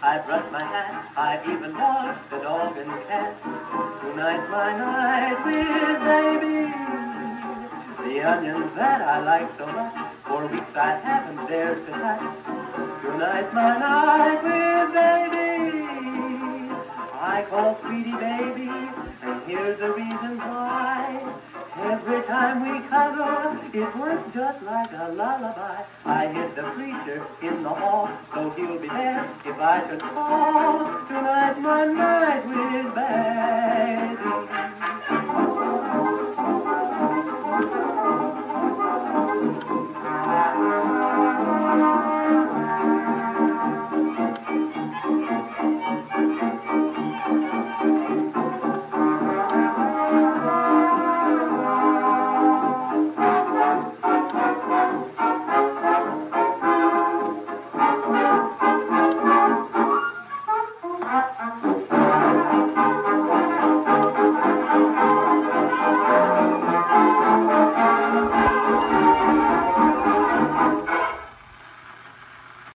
I brushed my hat, I even walked the dog and cat. Tonight's my night with baby. The onions that I like so much, for weeks I haven't dared to touch. Tonight's my night with baby. I call sweetie baby, and here's the reason why. Every time we cuddle, it works just like a lullaby. I hid the preacher in the hall, so he'll be there if I should call. Tonight's my night with baby.